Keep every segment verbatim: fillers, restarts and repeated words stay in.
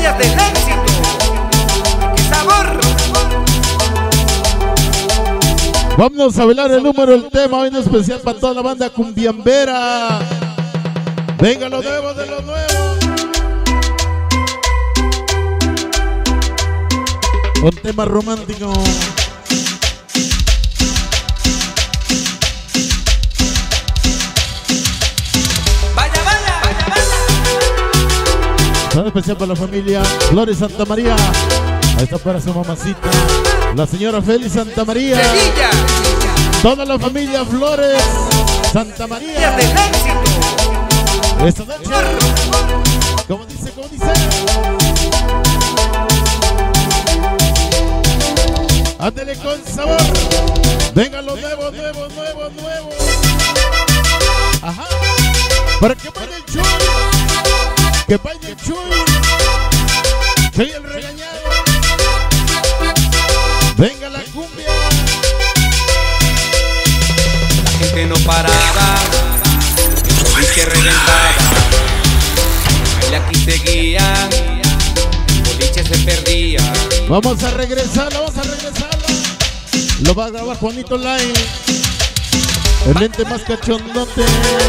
estrellas del éxito. ¡Qué sabor! Vámonos a bailar el número del tema, hoy en especial para toda la banda cumbiambera. Venga, lo nuevo de lo nuevo. Un tema romántico. Vaya, vaya, vaya, vaya. Todo especial para la familia Flores Santa María. Ahí está para su mamacita, la señora Félix Santa María. Sevilla. Toda la familia Flores Santa María. Estrellas del éxito. Esta noche, como dice, como dice. Ándele con sabor. Venga lo nuevo, nuevo, nuevo, nuevo. Ajá. Para que baile el Chuy. Que baile el Chuy. Chuy el regañado. Venga la cumbia. La gente no paraba, el boliche reventaba. Baile aquí seguía, el boliche se perdía. Vamos a regresarla, vamos a regresarla. Lo va a grabar Juanito Line. El lente más cachondote.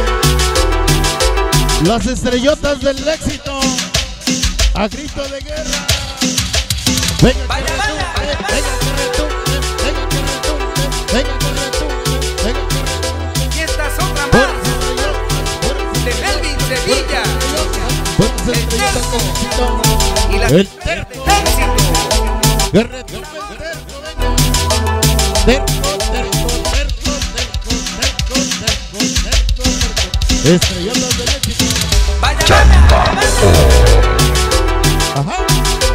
Las estrellotas del éxito. A grito de guerra. Venga, Vaya, vaya, vaya, retumbe, venga, que retumbe, venga, que retumbe, venga, que retumbe. Y esta es otra más, de Melvin Sevilla. El terco y las El estrellas del terco. éxito. Que retumbe el terco, venga. Terco, terco, terco, terco, terco, terco, terco, terco. Estrellotas del éxito. Vaya, vaya, vaya. Ajá.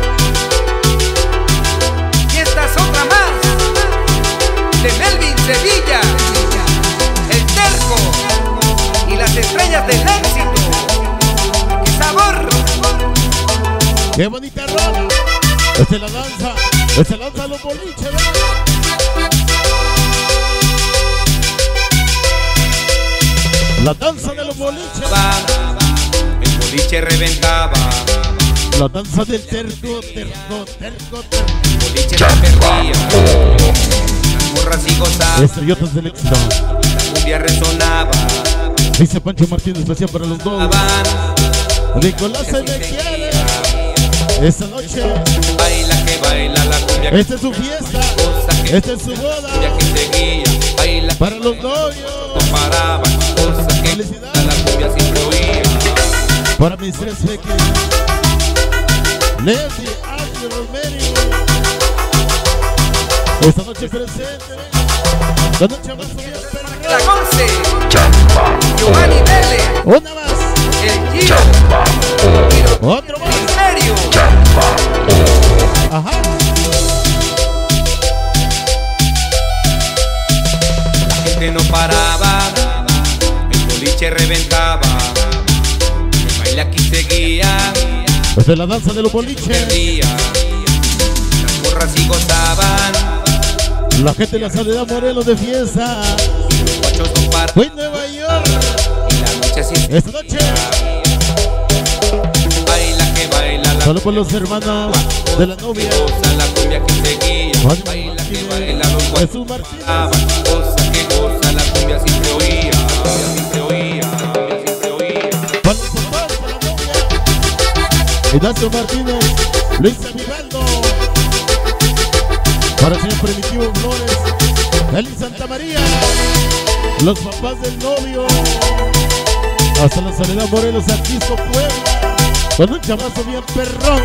Y esta es otra más, de Melvin Sevilla. El terco y las estrellas del éxito. ¡Qué sabor! ¡Qué bonita rola! Esta es la danza, esta es la danza de los boliches, ¿verdad? La danza de los boliches. El boliche reventaba, La danza del terco, terco, terco, terco. el boliche se perdía. Las morras y gozaban, Estrellotas del éxito. la cumbia resonaba. Dice Pancho Martínez, especial para los dos. Nicolás se me quiere. Esta noche, Baila que baila la cumbia que esta es su fiesta. goza, que Esta es su boda. cumbia que seguía. Baila Para los novios. no paraba, cosa que Felicidades. la cumbia siempre oía. Para mis tres peques. Leslie, Ángel, Rosemary. Esta noche presente. La noche más La perra. Once, Giovanni Vélez, Una más. el Giro, Otro más. Misterio. Ajá. La gente no paraba, el boliche reventaba, el baile aquí seguía, Esta es la danza de los boliches. perdía. Las morras sí gozaban, La gente de la Soledad Morelos de fiesta. los guachos no paraban, Fue en Nueva York. y la noche sí Esta noche. baila que baila la Solo por los hermanos de la novia. goza, la cumbia que seguía, Juan baila que Martínez, baila los guachos Jesús Martínez. gozaban, goza que goza, la cumbia siempre oía, la cumbia siempre oía, la cumbia siempre oía. Para los papás, para la novia. Ignacio Martínez, Luis Vivaldo. Para el señor Primitivo Flores, Félix Santa María. Los papás del novio. Hasta la Soledad Morelos, Arquizo, Puebla. Con un chamazo bien perrón.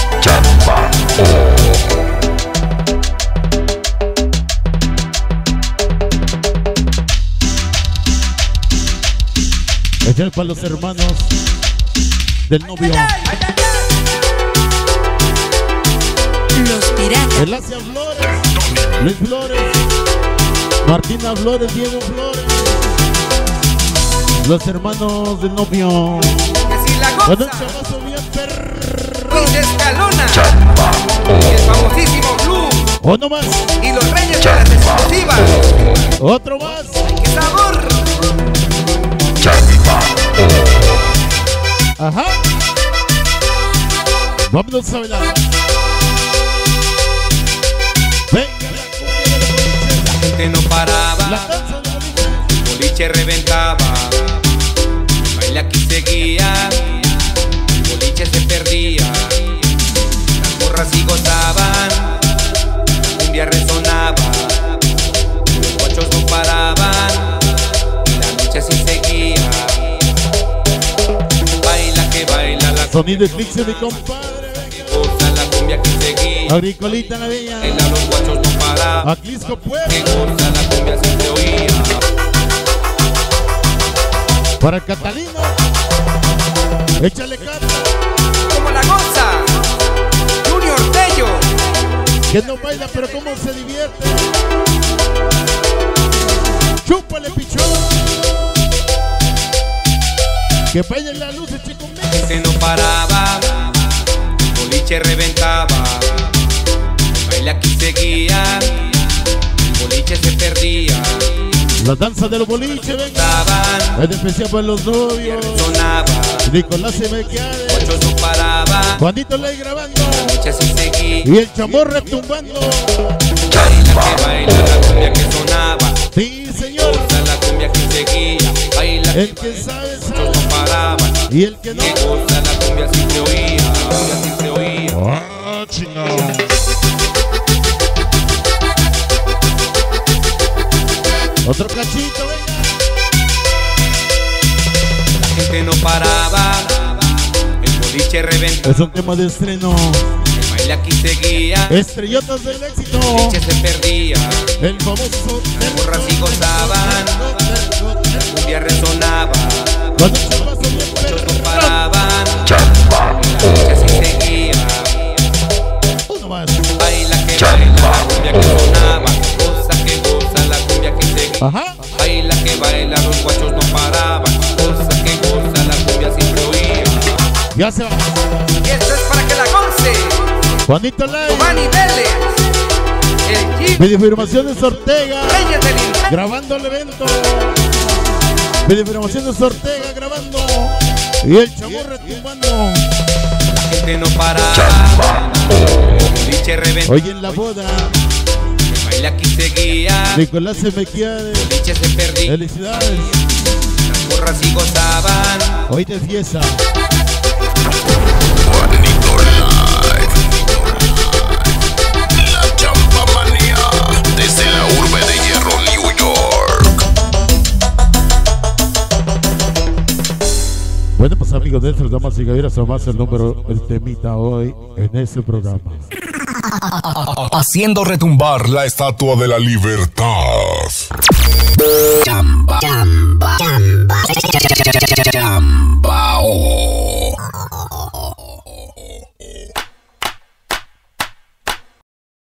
Este es para los hermanos del novio. Los piratas. El Asia Flores, Luis Flores, Martina Flores, Diego Flores. Los hermanos del novio. Que si la Con un goza, chamazo bien perrón. Luis Escalona, y el famosísimo Blue, Uno más, y los reyes de las exclusivas. otro más. ¡Qué sabor! Ajá. Vámonos a bailar. Venga, La gente no paraba, la danza de boliche. el boliche reventaba. El baile aquí seguía, el boliche se perdía. Las morras sí gozaban, la cumbia resonaba. Los guachos no paraban, y la noche sí seguía. Baila que baila la Sonido eclipse de compadre. que goza la cumbia que seguía. Agricolita la bella. Baila los guachos no paraban, Aclisco que Puebla. goza la cumbia sí se oía. Para el Catalino. Échale cata. Como la goza Junior Tello. Que no baila, pero cómo se divierte. Chúpale, pichón. Que baile la luz, chico mío. La gente no paraba, el boliche reventaba. El baile aquí seguía, el boliche se perdía. La danza de los boliches, venga. Estaban, Es especial para los novios. sonaba, Nicolás Semequiade. muchos no paraban. Juanito Ley grabando. La noche sí seguía. Y el chamor retumbando. Baila que baila la cumbia que sonaba. Sí, señor. Goza la cumbia que seguía. Baila El que que sabe, muchos sabe. no paraban. Y el que no. Que goza la cumbia sí se oía. La cumbia sí se oía. Ah, chingado. Otro cachito, venga. La gente no paraba, el boliche reventaba. Es un tema de estreno. El baile aquí seguía, Estrellotas del éxito. el boliche se perdía. El famoso. Las morras sí gozaban, la cumbia resonaba. Cuando el chamazo bien Muchos no perro. paraban, la noche sí seguía. Uno más. Baila que baila la cumbia que sonaba. Goza que goza la cumbia que seguía. Ajá. Baila que baila, los guachos no paraban. Goza que goza la cumbia siempre oía. Ya se va. Y esto es para que la goce Juanito Ley. Giovanni Vélez, el G. Videofirmaciones Ortega. Reyes del Infierno. Grabando el evento. Videofirmaciones Ortega grabando. Y el chamor retumbando. La gente no paraba, el boliche reventaba. Hoy en la boda. El baile aquí seguía, el Nicolás Semequiade. boliche se perdía. Felicidades. Las morras sí gozaban, Hoy de fiesta. Juanito Live. La Champamanía. Desde la urbe de Hierro, New York. Bueno, pues amigos de nuestras damas y caballeros, más el número, el temita hoy en este programa. Haciendo retumbar la Estatua de la Libertad. Chamba, chamba, chamba, chamba.